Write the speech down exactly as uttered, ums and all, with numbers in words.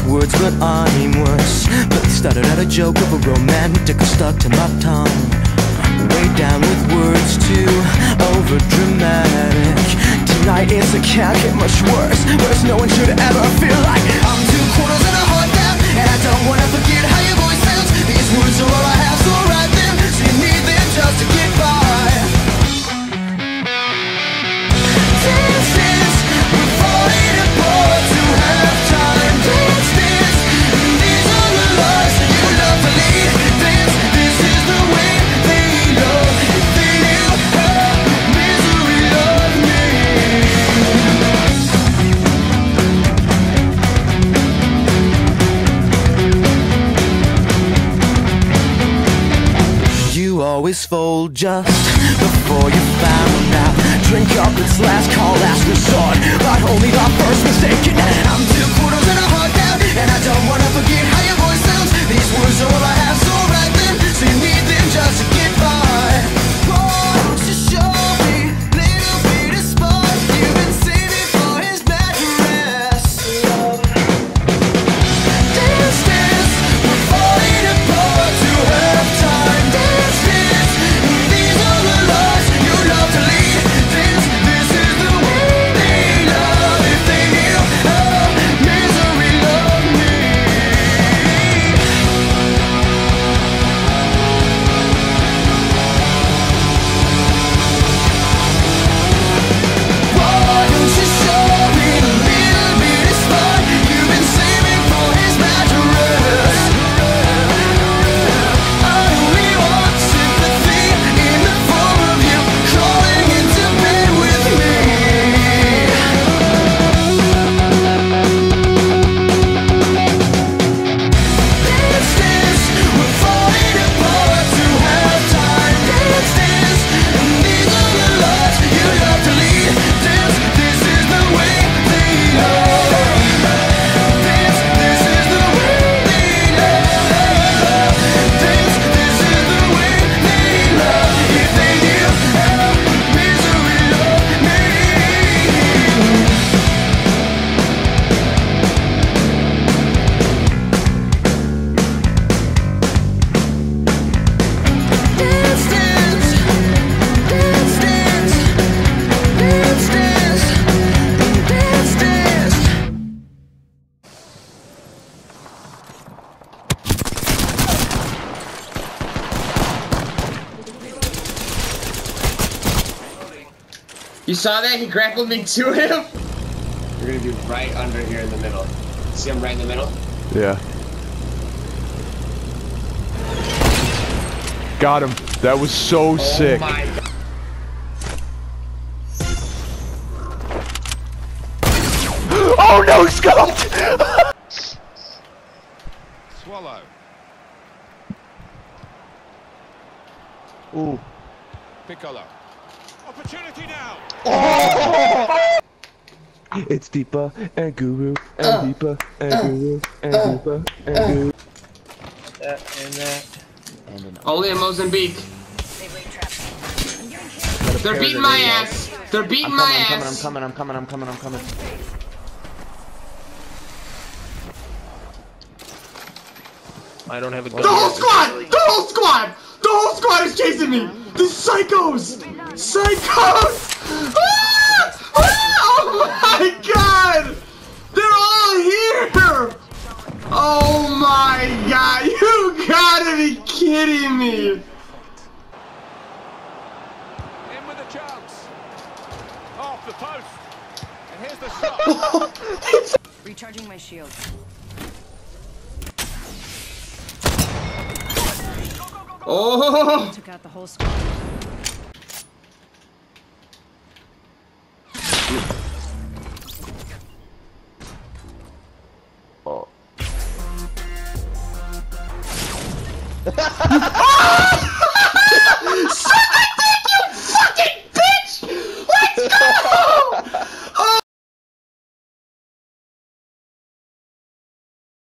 words, but I'm worse. But it started out a joke of a romantic stuck to my tongue. Way down with words too over dramatic. Tonight it's it can't get much worse. Worse, no one should ever feel like I'm two quarters and a heart down, and I don't wanna forget how your voice sounds. These words are all I have, so write them, so you need them just to get by. Dance, dance, we're falling apart to have time. Dance, dance, these are the lives you love to lead. Dance, this is the way they love. If they knew how misery loved me. You always fold just before you found out. Drink up, it's last call, last resort, but only the first mistake. I'm two quarters and a heart down, and I don't wanna forget how your voice sounds. These words are all I have, so write them, so you need them just to get by. Won't you show me little bit of spark you've been saving for his mattress? Dance, dance, we're falling apart to have time. Dance, dance, these are the lives you love to lead. Dance, this is the way they love. If they knew how misery loved me. Why don't you show me the little bit of spark you've been saving for his mattress? I only want sympathy in the form of you crawling into bed with me. Dance, dance, we're falling apart to have time. Dance, dance, these are the lives you love to lead. Dance, this is the way they love. Dance, this is the way they love. Dance, this is the way they love. If they knew how misery loved me. Dance, dance, dance, dance, dance, dance, dance, dance. You saw that? He grappled me to him? You're gonna be right under here in the middle. See him right in the middle? Yeah. Got him. That was so sick. Oh my god. Oh no, scoped! Swallow. Ooh. Piccolo. Opportunity now. It's Deepa and Guru and Deepa and Guru and Deepa and Guru. That and that. Only in Mozambique. They're beating my ass. They're beating my I'm ass. coming, I'm coming, I'm coming, I'm coming, I'm coming. I don't have a gun. The whole yet. squad! The whole squad! The whole squad is chasing me! The psychos! Psychos! Ah! Ah! Oh my god! They're all here! Oh my god! You gotta be kidding me! In with a chance. Off the post. And here's the shot. Recharging my shield. Oh! Took out the whole squad. Oh.